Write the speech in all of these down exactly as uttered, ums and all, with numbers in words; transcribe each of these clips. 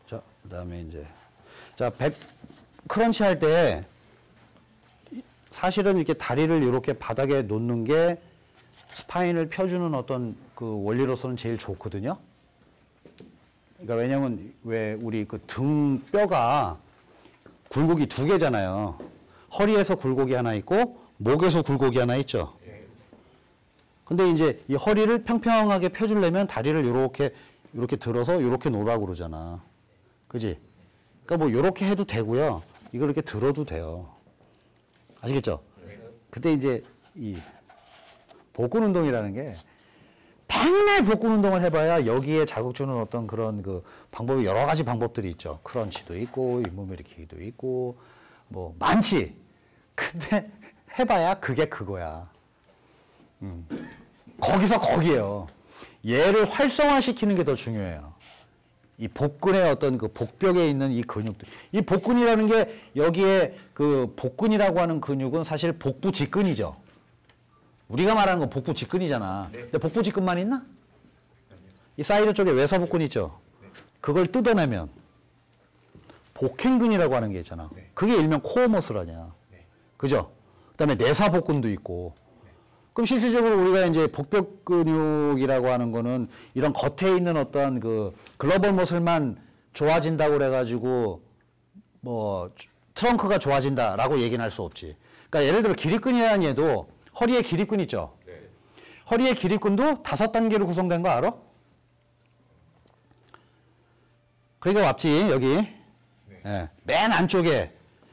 자, 그 다음에 이제, 자, 백, 크런치 할 때, 사실은 이렇게 다리를 이렇게 바닥에 놓는 게 스파인을 펴주는 어떤 그 원리로서는 제일 좋거든요. 그러니까 왜냐면 왜 우리 그 등 뼈가 굴곡이 두 개잖아요. 허리에서 굴곡이 하나 있고, 목에서 굴곡이 하나 있죠. 근데 이제 이 허리를 평평하게 펴주려면 다리를 이렇게, 이렇게 들어서 이렇게 놓으라고 그러잖아. 그지? 그러니까 뭐 이렇게 해도 되고요. 이걸 이렇게 들어도 돼요. 아시겠죠? 그때 이제 이 복근 운동이라는 게 맨날 복근 운동을 해봐야 여기에 자극 주는 어떤 그런 그 방법이 여러 가지 방법들이 있죠. 크런치도 있고, 잇몸 일으키기도 있고, 뭐 많지. 근데 해봐야 그게 그거야. 음. 거기서 거기에요. 얘를 활성화시키는 게 더 중요해요. 이 복근의 어떤 그 복벽에 있는 이 근육들. 이 복근이라는 게 여기에 그 복근이라고 하는 근육은 사실 복부 직근이죠. 우리가 말하는 건 복부 직근이잖아. 네. 근데 복부 직근만 있나? 이 사이드 쪽에 외사 복근 있죠. 네. 그걸 뜯어내면 복행근이라고 하는 게 있잖아. 네. 그게 일명 코어 머슬 아니야. 네. 그죠? 그다음에 내사 복근도 있고. 네. 그럼 실질적으로 우리가 이제 복벽 근육이라고 하는 거는 이런 겉에 있는 어떤 그 글로벌 머슬만 좋아진다고 그래가지고 뭐 트렁크가 좋아진다라고 얘기는 할 수 없지. 그러니까 예를 들어 기립근이라는 얘도 허리에 기립근 있죠? 네. 허리의 기립근도 다섯 단계로 구성된 거 알아? 그러니까 왔지, 여기. 네. 네. 맨 안쪽에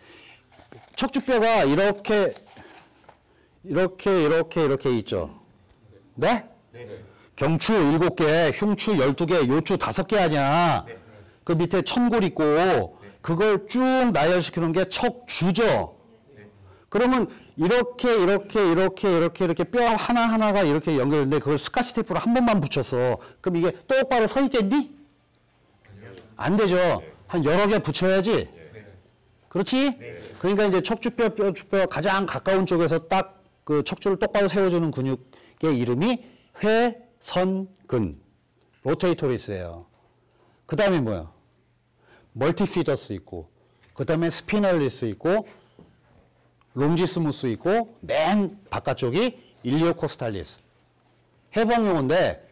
척추뼈가 이렇게, 이렇게, 이렇게, 이렇게 있죠? 네? 네. 경추 일곱 개, 흉추 열두 개, 요추 다섯 개 아니야. 네. 그 밑에 천골 있고, 네. 그걸 쭉 나열시키는 게 척추죠? 네. 그러면 이렇게 이렇게 이렇게 이렇게 이렇게 뼈 하나하나가 이렇게 연결되는데 그걸 스카치 테이프로 한 번만 붙였어. 그럼 이게 똑바로 서 있겠니? 안 되죠. 한 여러 개 붙여야지. 그렇지? 그러니까 이제 척추뼈, 뼈추뼈 가장 가까운 쪽에서 딱 그 척추를 똑바로 세워주는 근육의 이름이 회선근, 로테이토리스예요. 그 다음에 뭐야? 멀티피더스 있고, 그 다음에 스피널리스 있고, 롱지스무스 있고, 맨 바깥쪽이 일리오코스탈리스. 해부용어인데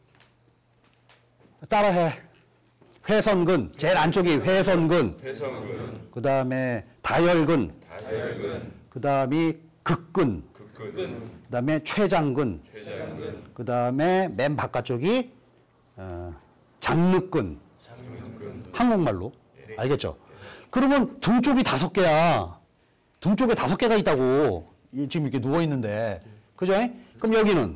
따라해. 회선근, 제일 안쪽이 회선근. 회선근. 그 다음에 다혈근. 다혈근. 그 다음이 극근. 극근. 그 다음에 췌장근. 췌장근. 그 다음에 맨 바깥쪽이 어, 장늑근. 장늑근. 한국말로. 네. 알겠죠? 그러면 등 쪽이 다섯 개야. 등 쪽에 다섯 개가 있다고. 지금 이렇게 누워있는데. 그죠? 그럼 여기는?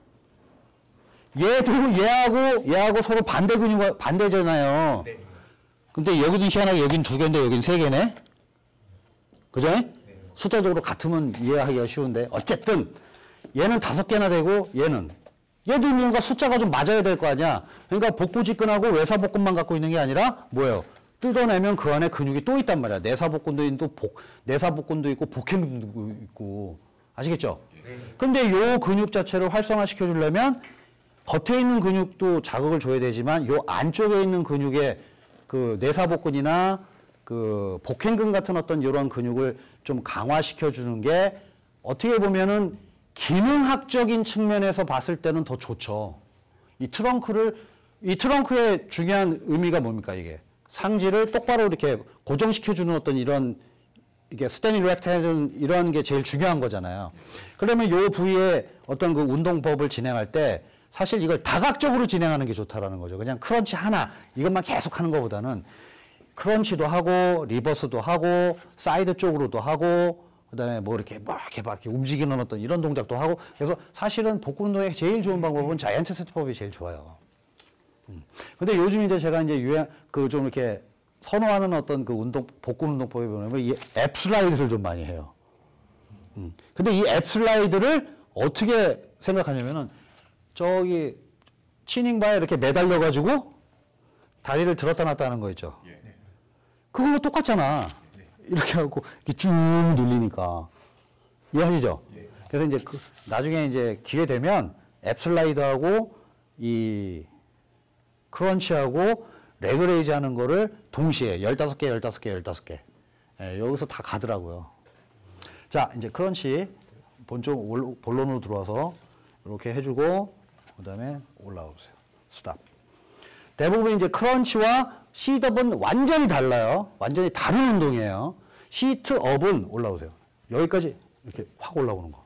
얘도 얘하고 얘하고 서로 반대 근육, 반대잖아요. 네. 근데 여기는 희한하게 여긴 두 개인데 여긴 세 개네? 그죠? 네. 숫자적으로 같으면 이해하기가 쉬운데. 어쨌든, 얘는 다섯 개나 되고, 얘는. 얘도 뭔가 숫자가 좀 맞아야 될 거 아니야? 그러니까 복부직근하고 외사복근만 갖고 있는 게 아니라, 뭐예요? 뜯어내면 그 안에 근육이 또 있단 말이야. 내사복근도 있고, 복, 내사복근도 있고, 복행근도 있고. 아시겠죠? 네. 근데 요 근육 자체를 활성화시켜 주려면, 겉에 있는 근육도 자극을 줘야 되지만, 요 안쪽에 있는 근육의 그 내사복근이나 그 복행근 같은 어떤 이런 근육을 좀 강화시켜 주는 게 어떻게 보면은 기능학적인 측면에서 봤을 때는 더 좋죠. 이 트렁크를, 이 트렁크의 중요한 의미가 뭡니까, 이게? 상지를 똑바로 이렇게 고정시켜 주는 어떤 이런, 이게 스탠딩 렉테이션 이런 게 제일 중요한 거잖아요. 그러면 요 부위에 어떤 그 운동법을 진행할 때 사실 이걸 다각적으로 진행하는 게 좋다라는 거죠. 그냥 크런치 하나, 이것만 계속 하는 것보다는 크런치도 하고, 리버스도 하고, 사이드 쪽으로도 하고, 그 다음에 뭐 이렇게 막 이렇게 막 이렇게 움직이는 어떤 이런 동작도 하고, 그래서 사실은 복근 운동의 제일 좋은 방법은 자이언트 세트법이 제일 좋아요. 음. 근데 요즘 이제 제가 이제 유행, 그 좀 이렇게 선호하는 어떤 그 운동, 복근 운동법에 보면 이 앱 슬라이드를 좀 많이 해요. 음. 근데 이 앱 슬라이드를 어떻게 생각하냐면은 저기 치닝바에 이렇게 매달려가지고 다리를 들었다 놨다 하는 거 있죠. 예. 그거 똑같잖아. 네. 이렇게 하고 이렇게 쭉 눌리니까. 이해하시죠? 예. 그래서 이제 그 나중에 이제 기회 되면 앱 슬라이드하고 이 크런치하고 레그레이즈 하는 거를 동시에 열다섯 개, 열다섯 개, 열다섯 개. 예, 여기서 다 가더라고요. 자, 이제 크런치 본쪽 본론으로 들어와서 이렇게 해주고 그 다음에 올라오세요. 스탑. 대부분 이제 크런치와 시트업은 완전히 달라요. 완전히 다른 운동이에요. 시트업은 올라오세요. 여기까지 이렇게 확 올라오는 거.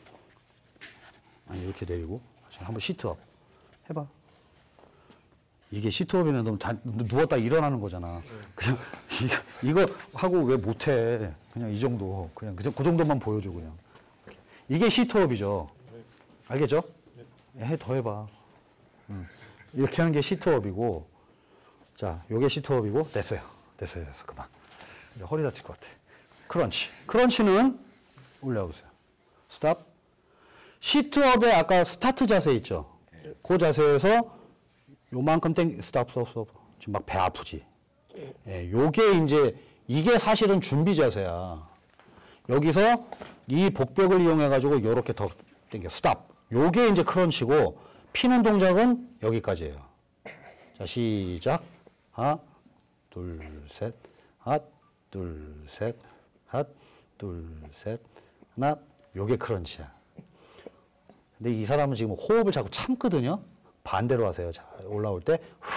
아니 이렇게 내리고 한번 시트업 해봐. 이게 시트업이면 너무 다, 누웠다 일어나는 거잖아. 그냥 이거, 이거 하고 왜 못해? 그냥 이 정도, 그냥 그, 그 정도만 보여줘 그냥. 이게 시트업이죠. 알겠죠? 해, 더 해봐. 응. 이렇게 하는 게 시트업이고, 자, 요게 시트업이고 됐어요. 됐어요, 됐어. 그만. 이제 허리 다칠 것 같아. 크런치. 크런치는 올려보세요. 스탑. 시트업에 아까 스타트 자세 있죠? 그 자세에서 요만큼 땡, 스탑, 스탑, 스탑. 지금 막 배 아프지? 예, 요게 이제, 이게 사실은 준비 자세야. 여기서 이 복벽을 이용해가지고 요렇게 더 당겨. 스탑. 요게 이제 크런치고, 피는 동작은 여기까지예요. 자, 시작. 하나, 둘, 셋. 하나, 둘, 셋. 하나, 둘, 셋. 하나, 요게 크런치야. 근데 이 사람은 지금 호흡을 자꾸 참거든요? 반대로 하세요. 자, 올라올 때, 후,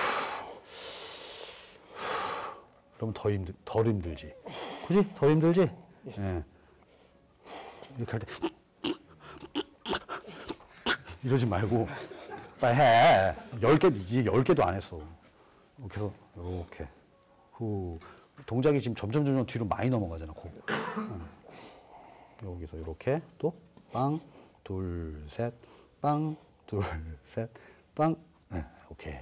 후, 그러면 더 힘들, 덜 힘들지. 그지? 덜 힘들지? 예. 이렇게 할 때, 이러지 말고, 빨리 해. 열 개, 이제 열 개도 안 했어. 이렇게 해서, 이렇게. 후. 동작이 지금 점점, 점점 뒤로 많이 넘어가잖아, 고. 응. 여기서 이렇게, 또, 빵, 둘, 셋, 빵, 둘, 셋, 빵. 네, 오케이.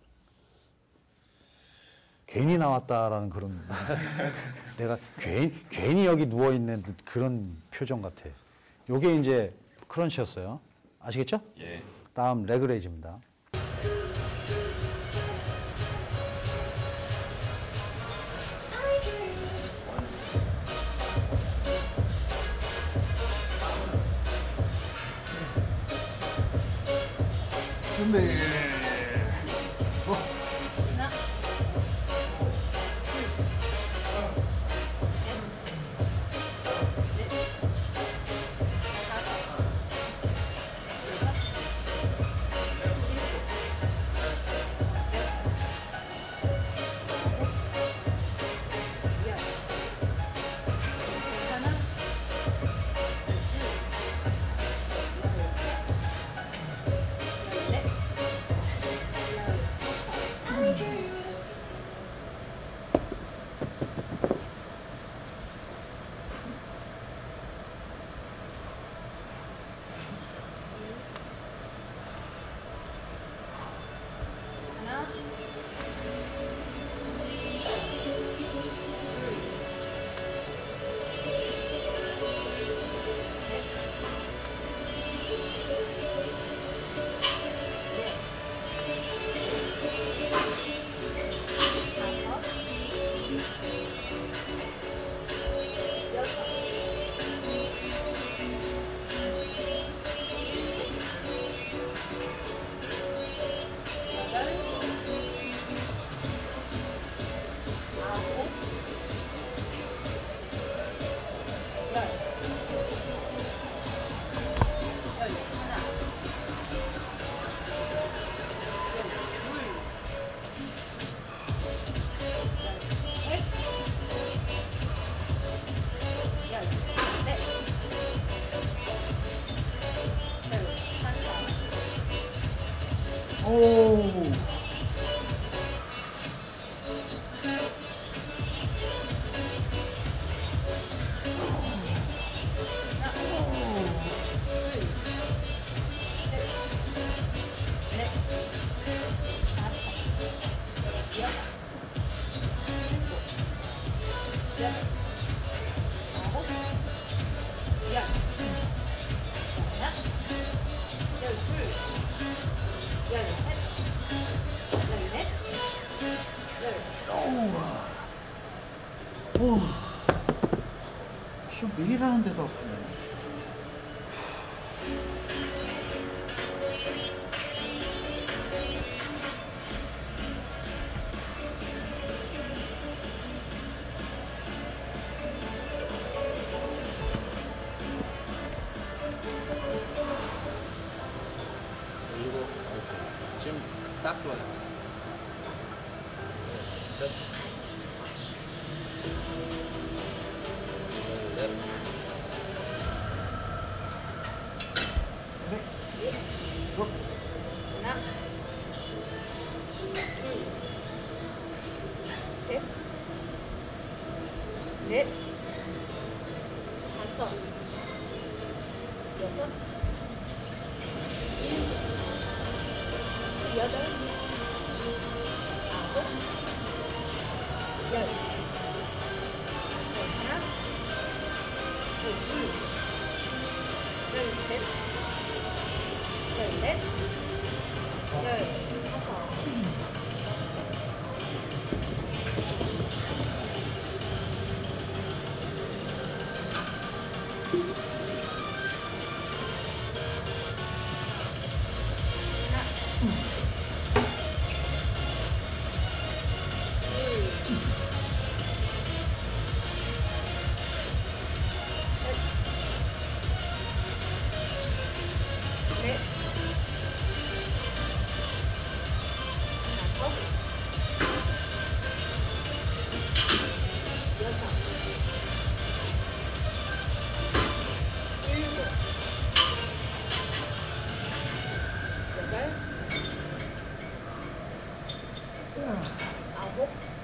괜히 나왔다라는 그런, 내가 괜히, 괜히 여기 누워있는 그런 표정 같아. 요게 이제 크런치였어요. 아시겠죠? 예. 다음 레그레이즈입니다. 준비. 어. 오. 오, 이거 매일 하는데도 아프네. 딱 좋아요. 셋. 넷. 네. 예. 뭐? 하나. 둘. 셋. 넷. 다섯. 여섯. 일곱. 여덟. 아홉. 열. 열하나. 열둘. 열셋. 열넷. 열다섯. 하나. 둘. 셋. 넷. 다섯. 여섯. 일곱. 여덟. 아홉.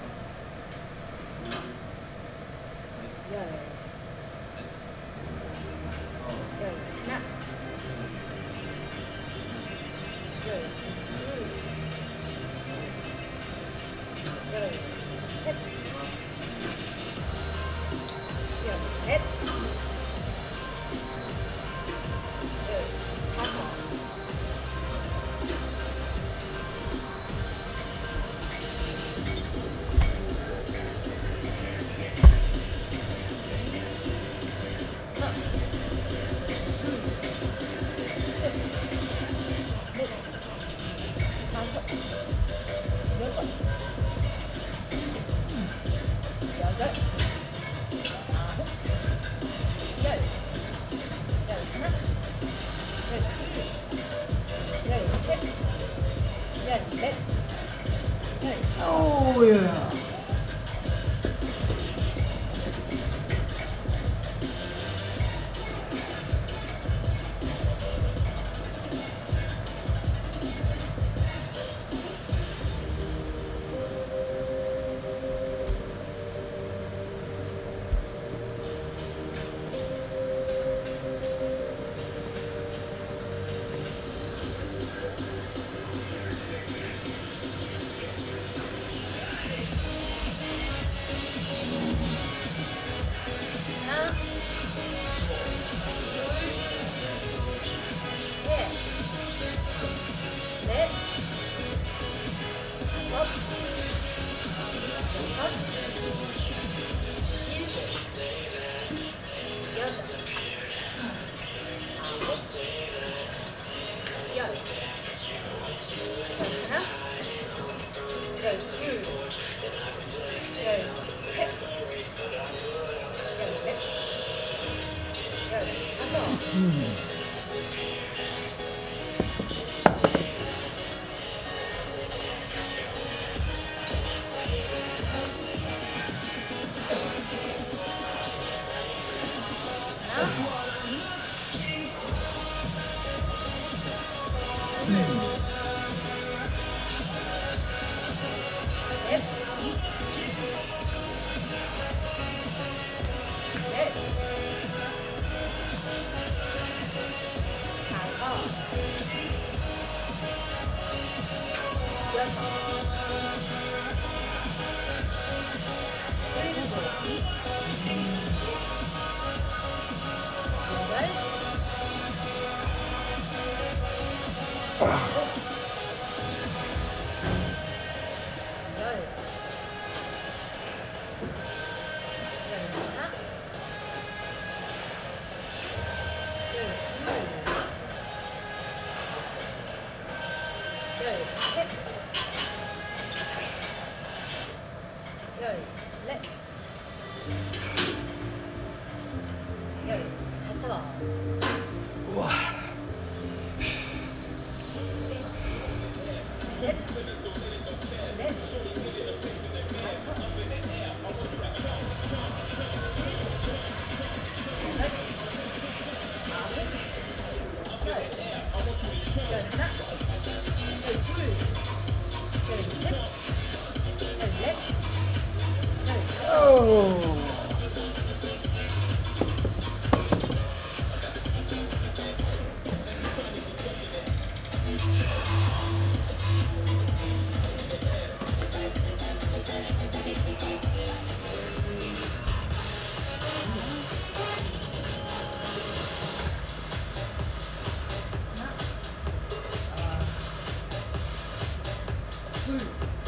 열. 열하나. 열둘. 열셋. 열넷. 열다섯. 하나. 둘. 셋. 넷. 다섯. 여섯. 여덟. 아홉. 열. 열하나. 열둘. 열셋. 열넷. 열다섯. 오야. 하나, 둘, 셋, 넷, 다섯, 여섯, 일곱, 여덟, 아홉, 열, 열하나, 열둘, 열셋, 열넷, 열다섯. 셋, 넷, 다섯, 여섯, 일곱, 여덟, 아홉, 열, 열하나, 열둘, 열셋, 열넷, 열다섯. 우와. 넷, 넷, 다섯, 여덟, 아홉, 열, 열하나, 열둘, 열셋, 열넷, 열다섯. 둘,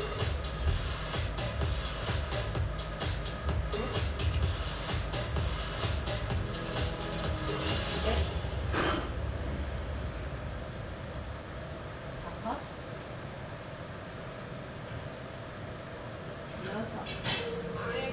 셋, 다섯, 여섯,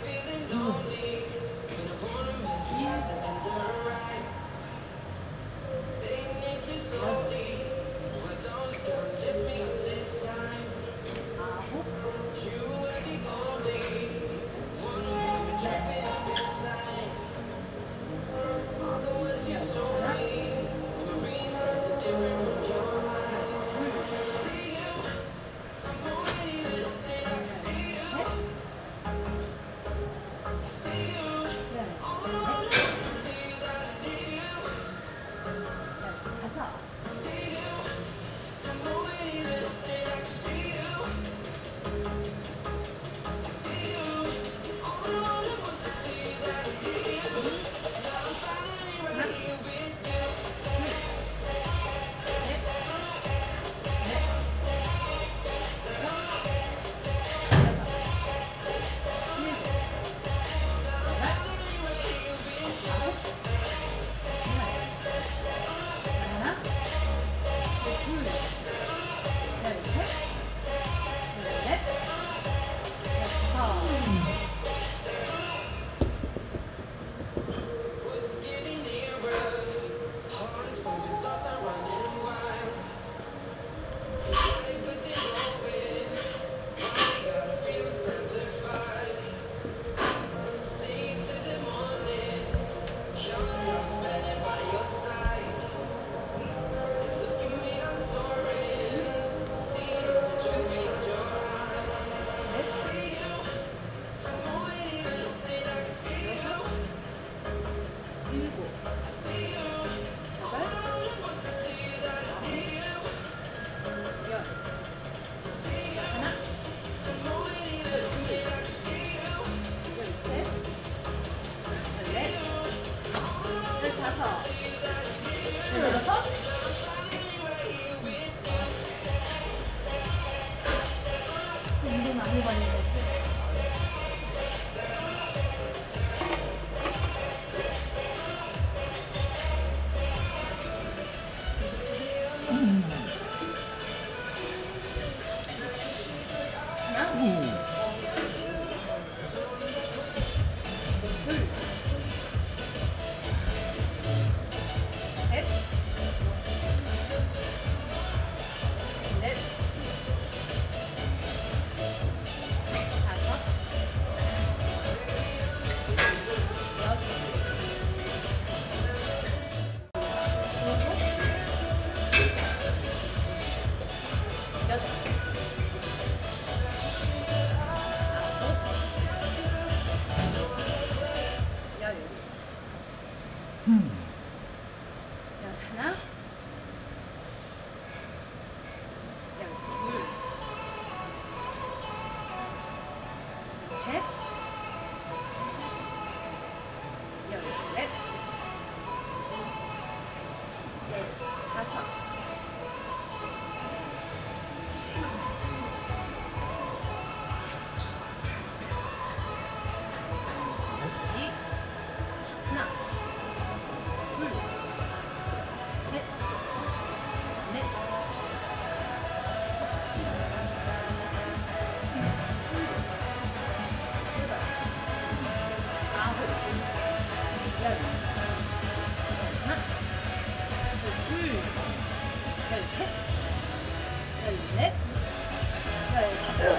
열다섯.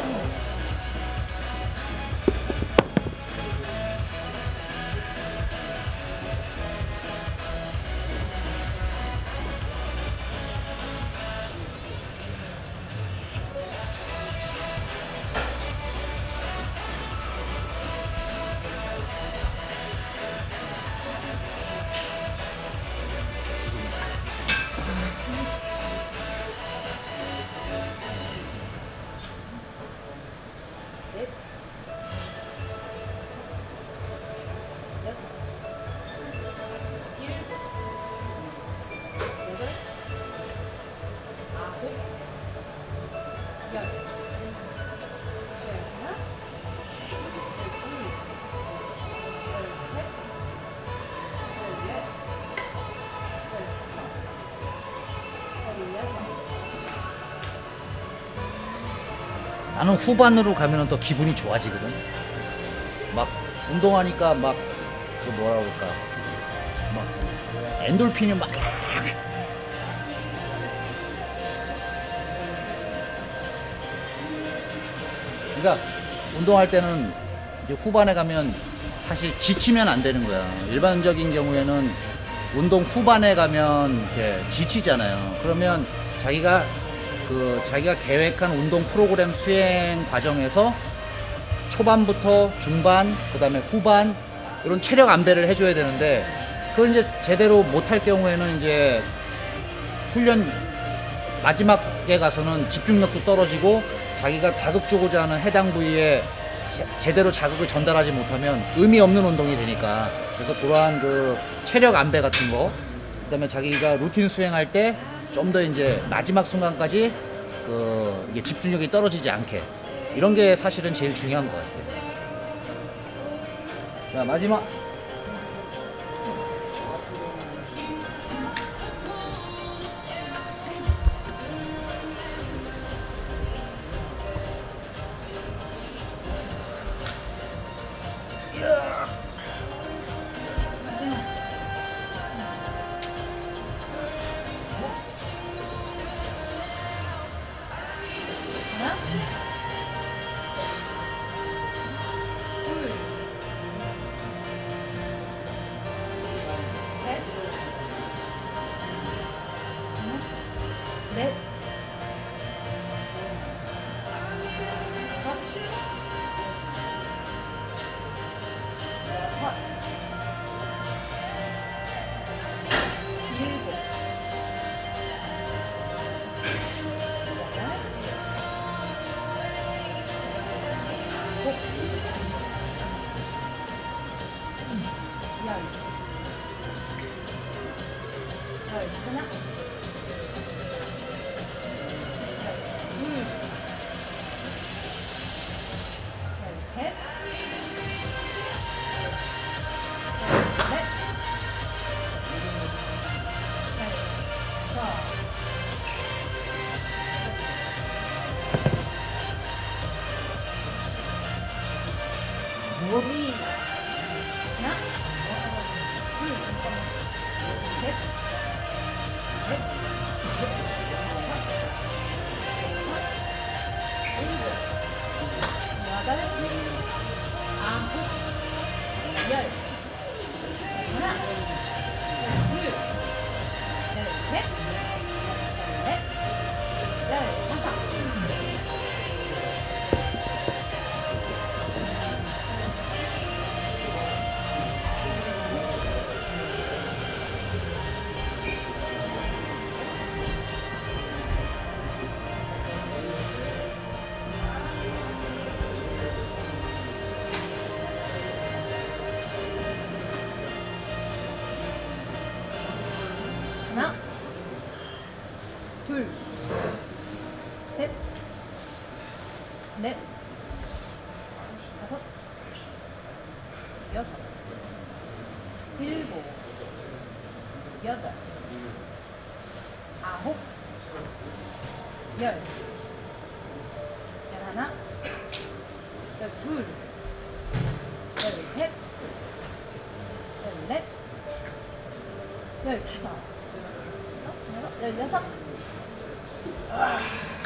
넷, 여섯, 일곱, 여덟, 아홉, 열, 열하나, 열둘, 열셋, 열넷, 열다섯, 열여섯. 나는 후반으로 가면은 더 기분이 좋아지거든. 막 운동하니까 막 그 뭐라 그럴까, 막 엔돌핀이 막. 그러니까 운동할 때는 이제 후반에 가면 사실 지치면 안 되는 거야. 일반적인 경우에는 운동 후반에 가면 이렇게 지치잖아요. 그러면 자기가 그 자기가 계획한 운동 프로그램 수행 과정에서 초반부터 중반, 그 다음에 후반 이런 체력 안배를 해줘야 되는데, 그걸 이제 제대로 못할 경우에는 이제 훈련 마지막에 가서는 집중력도 떨어지고 자기가 자극 주고자 하는 해당 부위에 제, 제대로 자극을 전달하지 못하면 의미 없는 운동이 되니까. 그래서 그러한 그 체력 안배 같은 거, 그 다음에 자기가 루틴 수행할 때 좀 더 이제 마지막 순간까지 그 이게 집중력이 떨어지지 않게, 이런 게 사실은 제일 중요한 것 같아요. 자, 마지막. 하나, 둘, 셋, 넷, 다섯, 여섯, 일곱, 열, 열 하나, 둘, 열 셋, 열 넷, 열 다섯, 우리 하나, 둘, 셋, 넷, 다섯, 일곱, 여덟, 아홉, 열, 하나, 둘, 열 셋, 열 넷, 열 다섯. 하나, 둘, 셋, 넷, 다섯, 여섯, 일곱, 여덟, 아홉, 열, 열하나, 열둘, 열셋, 열넷, 열다섯, 열여섯.